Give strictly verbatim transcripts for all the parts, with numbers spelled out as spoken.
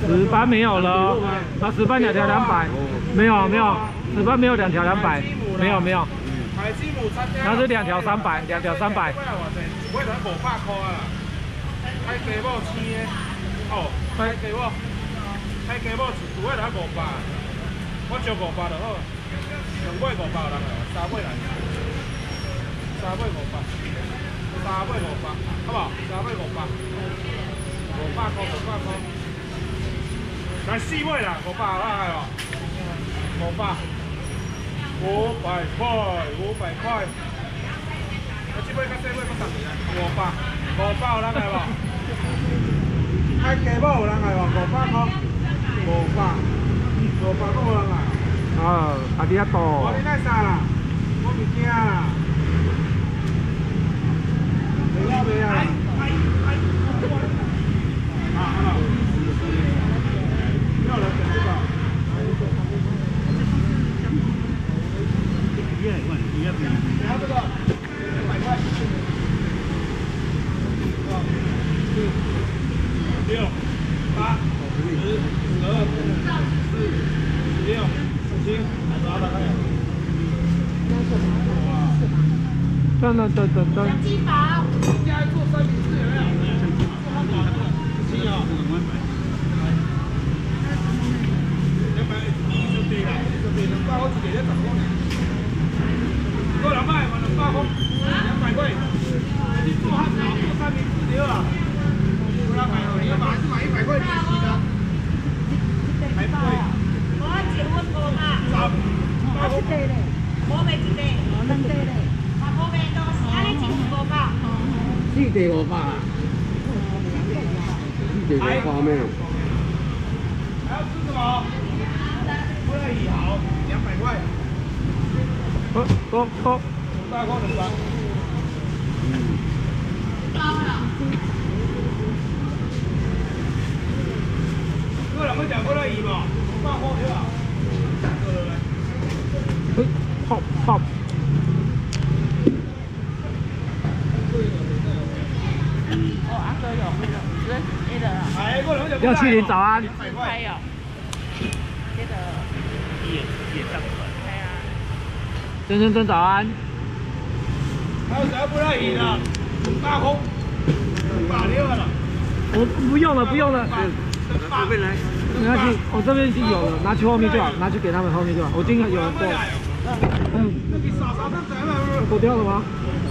石斑没有了，啊，石斑两条两百，没有没有，石斑没有两条两百，没有没有。 海基母参加。 它是两条三百，两条三百。 我才五百块啊！开鸡母青的，哦，开鸡母，开鸡母一尾才五百，我招五百就好，两尾五百人啊，三尾人，三尾五百，三尾五百，好不好？三尾五百，五百块，五百块，来四尾啦，五百啦，系哦，五百，五百块，五百块。 这尾甲这尾搁十年啊，五百，五百有人来无？开鸡母有人来无？五百块，五百，五百搁有人来。 哦，阿弟阿多。 我你来啥啦？我物件啦。袂要袂啊？啊啊！要来整这个。一百块，一百块。然后这个。 六、八、十、十二、十四、十六、十七，拿打开。 噔噔噔噔噔。 鸡堡。 加一做三明治有没有？十七啊。两百，就对啦，就对，两百我一个在十块。够两百嘛，两百块，两百块。你做汉堡做三明治对啊？ 你要买是买一百块利息的，还贵。 我结婚过嘛？ 十， 我一个嘞，我卖一个，我两个嘞，我我卖都是安尼一五百。 四地五百啊？四地五百咩？ 还要吃什么？不乐意好，两百块。 好，好，好。 大块两百。 嗯。 包了。 个人要食不乐意无？五百块对吧？ 嘿，泡泡。 哦，阿哥有那个，是 A 的啊。 哎，个人廖麒麟早安。 还有，这个也也上款。 对啊。 真真真早安。 还有谁不乐意的？大空，八六了。 我不用了，不用了。 这边来。 没关系，我这边已经有了，拿去后面就好，拿去给他们后面就好。我今天有人过。嗯。脱掉了吗？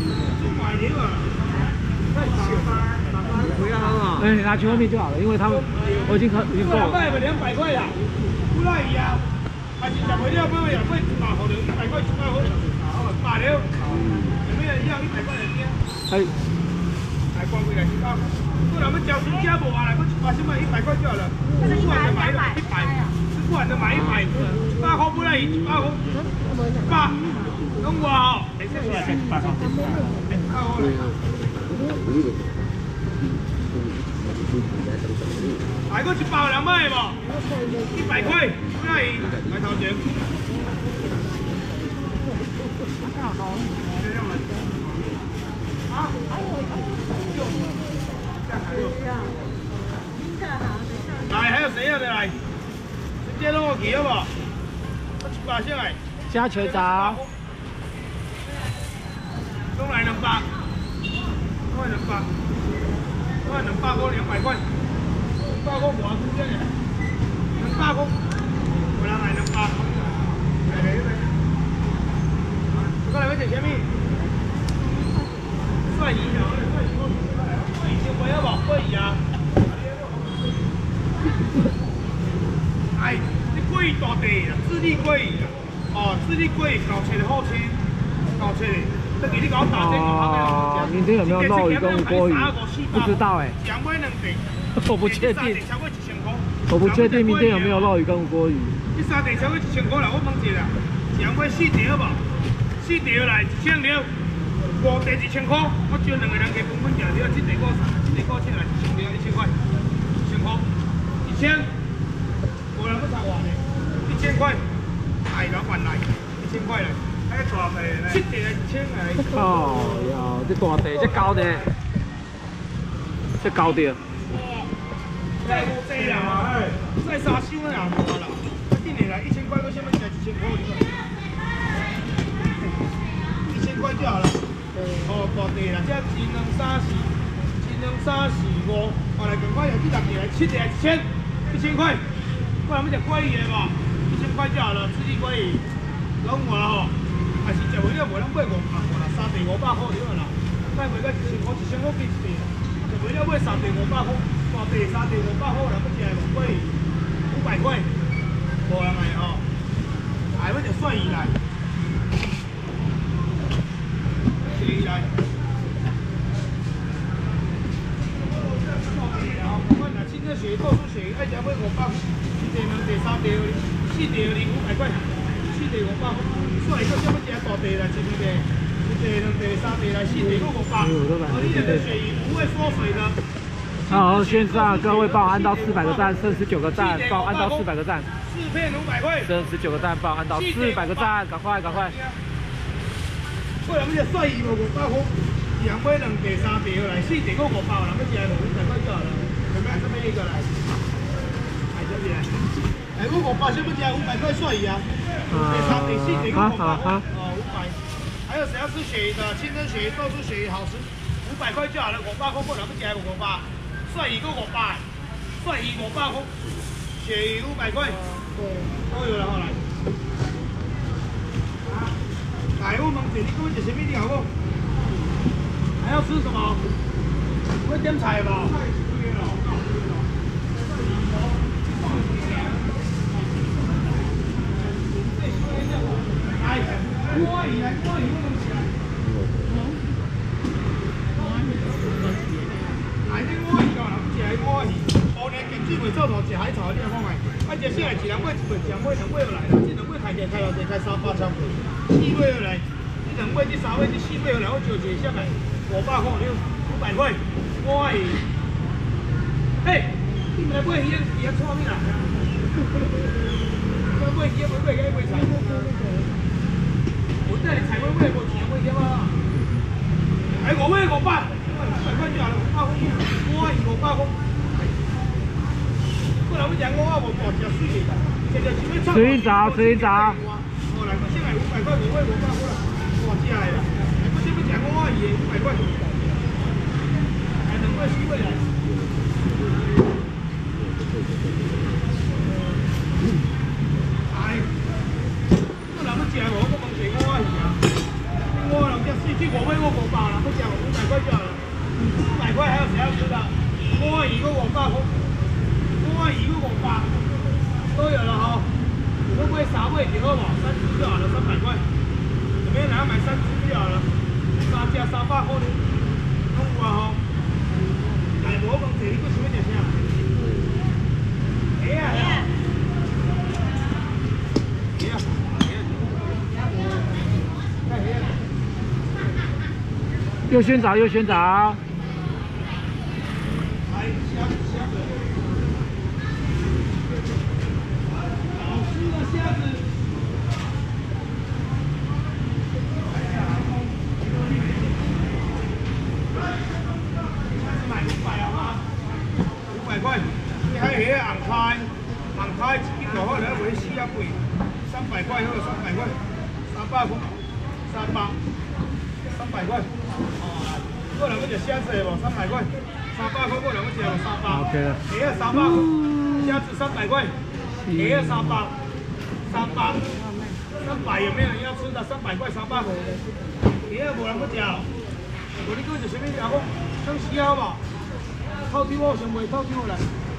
不要了。 哎，拿去后面就好了，因为他们我已经可已经够了。 卖了两百块呀，不赖呀。还是十块了，买呀，买八块一百块一百块，八了。有没有人要一百块的店？ 哎。 来关柜来去搞。 不然我们交出价不完了，我把先买一百块就好了。吃不完的买一百，吃不完的买一百，八块不来一八块，八，弄我好。八块。来个一包两百嘛，一百块不来一，来头前。啊，哎呦。 来，还有谁要的来？直接弄我去好不好？我一百上来。 加球砸。 弄来两百，弄来两百，弄来两百块两百块，两百块我直接的，两百块，我来买两百。来来来，我来要吃什么？蒜鱼啊，蒜鱼我蒜鱼先不要吧，蒜鱼啊。 哎，你鲑鱼大地啊，智利鲑鱼啊，哦，智利鲑鱼搞切的好吃，搞切的，这给你搞打这个好明天有没有肉鱼跟无锅鱼？不知道哎，我不确定，我不确定明天有没有肉鱼跟无锅鱼。 这三地超过一千块啦，我问一下，两块四条好不？四条来一千了，五地一千块，我招两个人给分分价了，这地我三，这地我起来一千条，一千块，一千块，一千。 我人不差我呢，一千块，哎，老板来，一千块嘞，还大地嘞，七地一千来。 哦哟，这大地，这高地，这高地。 这无济啦，哎。 卖三箱的也无啦，啊，顶下来一千块，搁什么价一千块你看，一千块就好了。哦，大地啦，这一两三四，一两三四五，后来赶快又去六个来，七个一千，一千块。不然我们食鲑鱼的无，一千块就好了，自己鲑鱼，拢有啦吼。还是食袂了，无咱买五百块啦，三地五百块就好啦。卖袂到一千块，一千块计一地啦。食袂了买三地五百块，大地三地五百块，人要食的五鲑鱼五百块，无人来吼。还要食蒜鱼来。 鲫鱼来，我若青椒鲫鱼、豆豉鲫鱼，爱食买五百，一地、两地、三地、四地二五百块，四地五百块。蒜鱼搁什么食大地来，一地、一地、两地、三地来，四地搁五百。而你这个鲫鱼不会缩水的。 好，线上各位报按到四百个赞，剩十九个赞，报按到四百个赞。 四片五百块。 剩十九个赞，报按到四百个赞，赶快赶快。 过来，我只蒜鱼无五百块，两买两地三地来，四地搁五百，人要食无五百块就好了。准备这边一个来，来这边来。哎，我五百，想要食五百块蒜鱼啊？地三地四地搁五百块，哦，五百。还有谁要吃鲫鱼的？清蒸鲫鱼、豆豉鲫鱼好吃，五百块就好了。五百块过来，不食无五百。蒜鱼搁五百，蒜鱼五百块，鲫鱼五百块，都有了，好来。 来，我问你，你今日食什么料不？还要吃什么？会点菜吧？来，锅鱼来，锅鱼我能吃。来，你锅鱼干嘛？不吃锅鱼。后年经济袂做头，食海草，你来看卖。啊，食小来一人买一份，食买两买就来了，这两买开起开了就开三百差不多。 四尾下来，你两尾、你三尾、你四尾下来，我招一个啥个？五百块了，五百块，我鱼。嘿，你们来买鱼，鱼啊错咩啦？买买鱼，买买鱼，买菜。我带你菜买买无钱买点啊？哎，五尾五百，五百块就好了，五百块，我鱼五百块。过来，我讲我啊，无大只水的，食着什么菜？ 水早，水早。 哦，来，我先来五百块，五位五百块啦，哇，真系啦！我先要食我阿姨五百块，还两位四位来。哎，我人要食无，我问一下我阿姨啊，我人家四句五位我五百啦，我食五百块就好了。五百块还有谁要吃的？我阿姨个五百块，我阿姨个五百，都有了哈。 会不会啥味挺好嘛？三只就好了，三百块。怎么样？拿买三只就好了，三只三百块呢，拢有啊吼。来，无问题，你搁想要食啥？虾啊！虾啊！ 右旋找，右旋找。 来，虾虾子。 虾子，买五百好吗？五百块，你还有红开，红开一斤大块，来买四啊贵，三百块好，三百块，三百块，三百，三百块。哦，过来我就虾子的无，三百块，三百块过来我就三百。 OK 了。 虾三百块，虾子三百块，虾三百。 三百，三百有没有人要吃的？三百块三百块，第二无人要吃哦。我你讲是什么料？我想死好不好？透抽我想卖透抽来。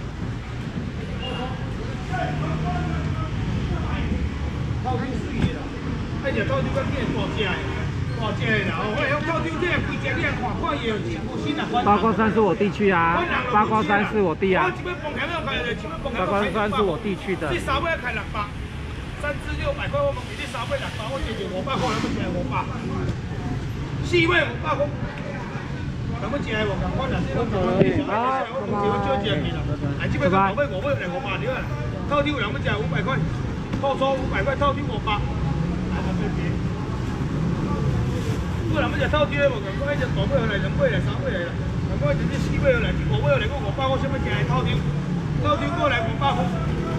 透抽水的啦，爱食透抽较见大只的，大只的啦。哦，我用透抽这规只你来看看伊有新新啊。 八卦山是我弟去啊，八卦山是我弟啊。八卦山是我弟去的。 这三尾开六百。 三只六百块，我问你，你三尾六百，我解决五百块，能不起来五百？四尾五百块，能不起来五百块？嗱，呢個就係啊，我同佢將隻件啦，係只尾三尾五尾嚟五百條啊，偷挑兩蚊就係五百塊，拖錯五百塊，偷挑五百，係咪咩？嗰兩蚊就偷挑咧，無咁講，一隻大尾嚟，兩尾嚟，三尾嚟啦，咁講一隻四尾嚟，五尾嚟，嗰五百塊，使乜嘢係偷挑？偷挑過嚟五百塊。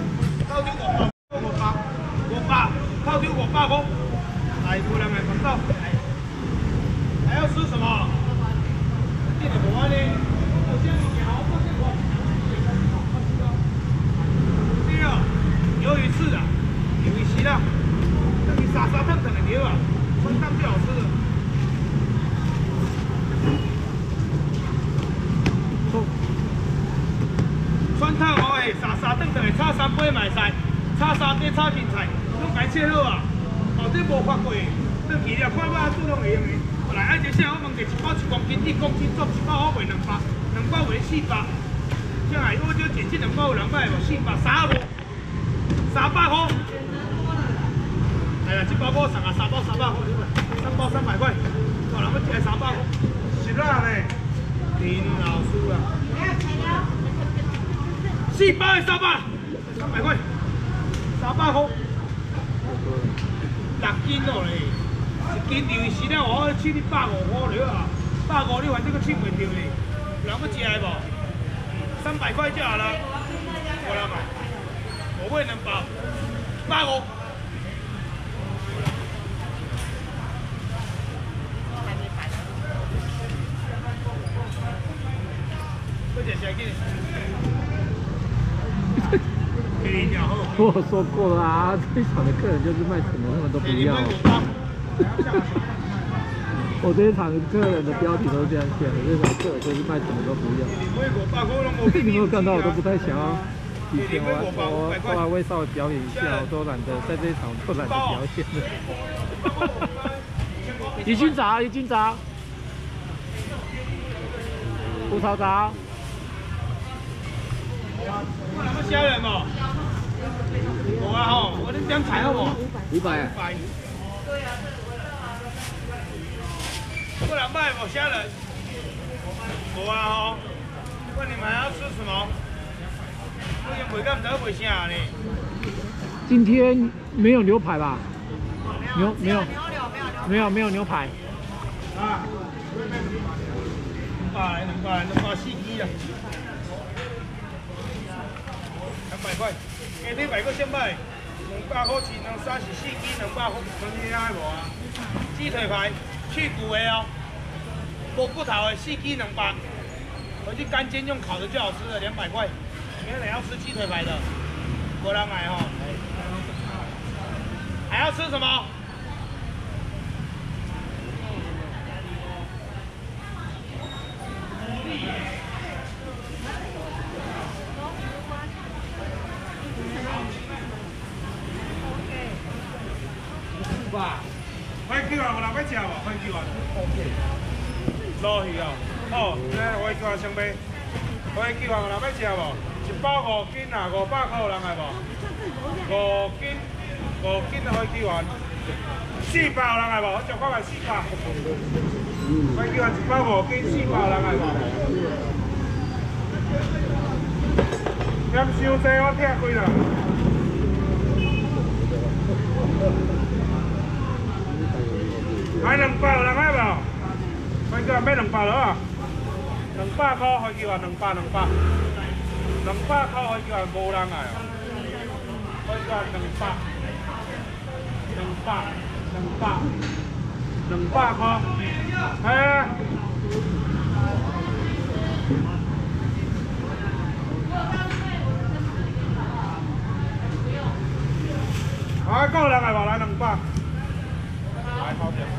透五个，三三顿就会炒三杯嘛会使，炒沙爹、炒芹菜，拢解切好啊。哦，这无发过，转去了看我做拢会用的。后来爱一下，我问者一包一公斤，一公斤做一包我卖两百，两包卖四百。这下我就减这两包有人买无？四百三无，三百块。哎呀，这包我送啊，三包三百块，三包三百块，有人要一个三百块，是啦呢。林老师啊，四包的三百，三百块，三百块，六斤哦嘞，一斤就是了，我取你百五块了啊，百五你反正佫取袂着嘞，有人要食的无？三百块就好了，我来买，我买两包，百五。 我说过了啊，这一场的客人就是卖什么他们都不要。我这一场客人的标题都是这样写的，这场客人就是卖什么都不要。你有没有看到？我都不太想要。以前我我后来会稍微表演一下，我都懒得在这一场都懒得表演了。已经炸，已经炸，葡萄炸。我两个虾仁哦，有啊吼，我恁点菜好无？ 五百啊。 对啊。我两百无虾仁，有啊吼。问你们要吃什么？我已经袂敢知道卖啥呢。 今天没有牛排吧？牛没有， 没有没有没有牛排。 啊。两百，两百，两百四支啊。两百块，今天卖个先卖，两百块钱，两三是四支，两百块，两支还无啊？鸡腿排，去骨的哦，无骨头的四支两百，回去干煎用烤的最好吃的，两百块。没有人要吃鸡腿排的，果然买哈。还要吃什么？吧，快叫啊！有人要吃无？快叫啊！落去哦，好，来我叫啊先买。快叫啊！有人要吃无？一包五斤啊，五百块有人来无？五斤，五斤就可以叫完。四百有人来无？我叫我来四百。快叫啊！一包五斤，四百有人来无？点收济我拆开啦。买两包有人来无？快叫买两包了啊！两百块可以叫啊，两百两百。两百块可以叫无人来哦，可以叫两百，两百，两百，两百块，系啊。啊，够人来无？来两百，来好点。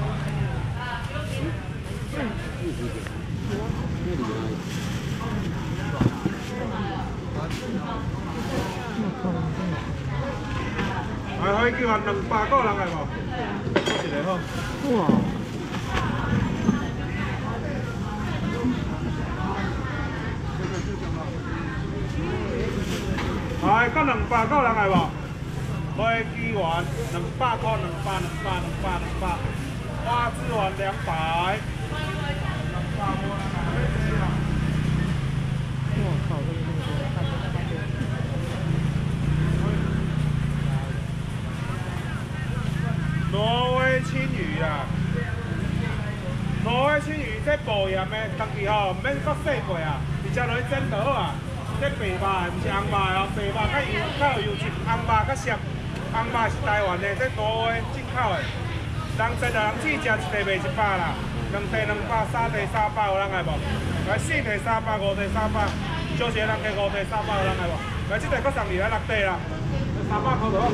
还可以叫人两百个人来无？一个好。哇！来，够两百个人来无？飞机丸两百块，两百，两百，两百，两百。花枝丸两百。两百无人来。我靠，这个这个看着看着。挪威青鱼啊，挪威青鱼这保盐的，当期吼免搁洗过啊，直接落去蒸就好啊。这白肉毋是红肉哦，白肉较油较有油脂，红肉较涩。红肉是台湾的，这挪威进口的。人十个人去食一地卖一百啦，两地两百，三地三百有人来无？来四地三百，五地三百，少一个人加五地三百有人来无？来这地搁送你来六地啦，三百块就好。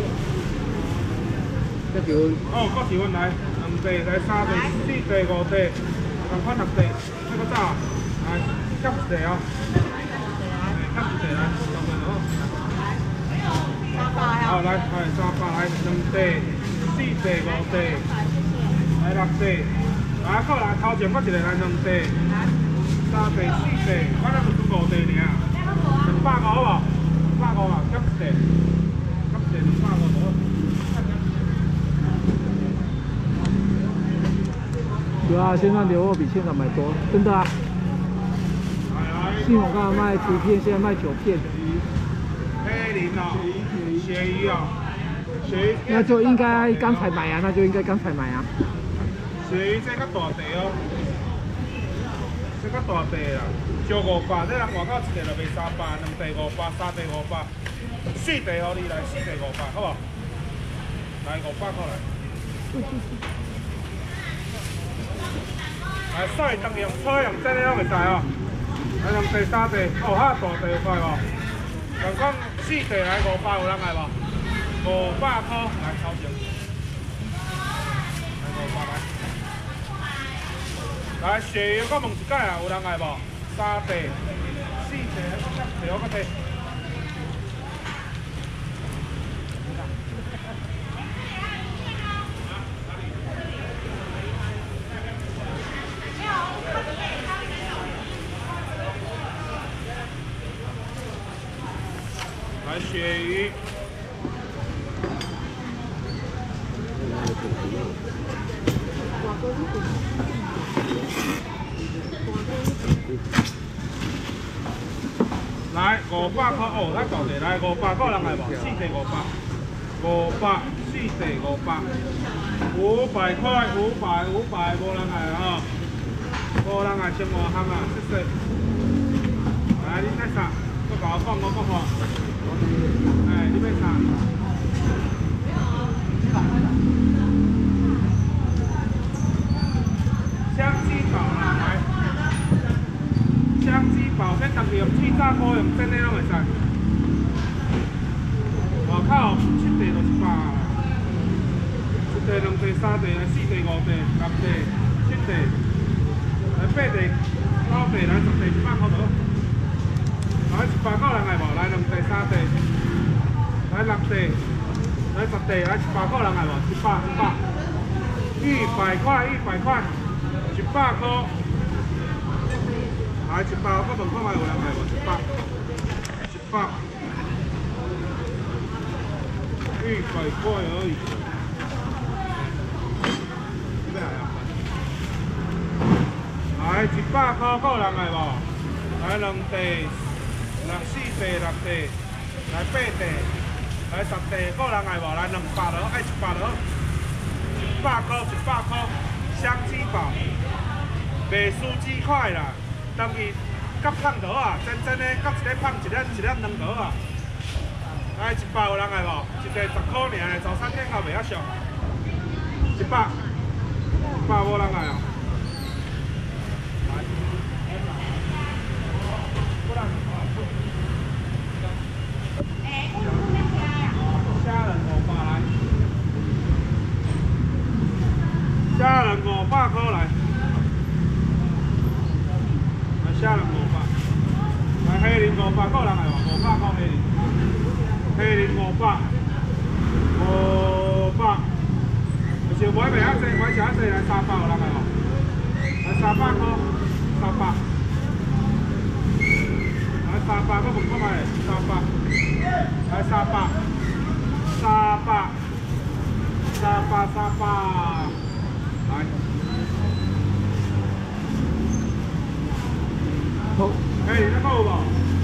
哦，各条来，两地、来三地、四地、五地，同款六地，这个咋？来，夹一地哦，夹一地来。 好，来，来三百，来两地、四地、五地，来六地，来过来头前搁一个来两地、三地、四地，我咱就做五地尔，两百五无？两百五啊，减一地，减一地两百五就好。 有啊，现在牛肉比现场买多，真的啊。信我刚才卖十片，现在卖九片。 黑鳞哦，鳕鱼哦，鳕鱼。 那就应该刚才买啊，那就应该刚才买啊。 鳕鱼这较大地哦，这较大地啦，烧五百，这人外口一地就卖三百，两地五百，三地五百，四地互你来，四地五百，好无？来五百块来。来，晒当用菜用真的拢会使哦。来，两地三地，哦，遐大地有快无？人讲四地来五百，有人来无？五百块来头前。来五百来。来，鳕鱼我问一解啊，有人来无？三地、四地，地我搁摕。来鳕鱼，来五百块哦，咱到地来五百块人来无？四地五百，五百四地五百，五百块五百五百无人来哦，无人来先换行啊，谢谢。来，你睇啥？我甲我讲，我讲话。哎，你要啥？香鸡堡啦，来。香鸡堡，这当地用气炸锅用真的拢会使。外口七地就一百，一地、两地、三地、四地、五地、六地、七地，来八地、九地、来十地，一百块就好。来一百块人来无？来两地、三地，来六地，来十地，来一百块人来无？一百、一百，一百块、一百块，一百块。来一百，我问看卖有人来无？一百，一百，一百块而已。来一百块，够人来无？来两地。来四地、六地，来八地，来十地，个人来无？来两百就好，爱一百就好。一百块，一百块，香鸡堡，袂输鸡块啦。当伊甲胖就好啊，真真的甲一个胖一粒一粒两就好啊。来一百有人来无？一个十块尔，早餐店也袂遐俗。一百，一百无人来哦。虾仁五百块来，来虾仁五百，来黑鳞五百，个人来无？五百块黑鳞，黑鳞五百，五百，就是买袂遐济，买一遐济来三百，有人来无？来三百块，三百，来三百，我问看卖，三百，来三百，三百，三百，三百。来，好，哎，你好无？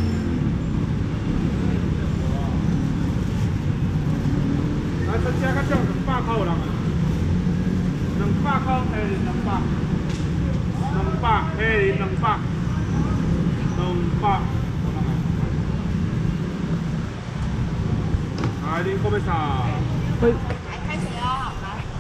来，这只较少两百块有人啊，两百块黑鳞两百，两百黑鳞两百，两百有人啊。来，恁搁要啥？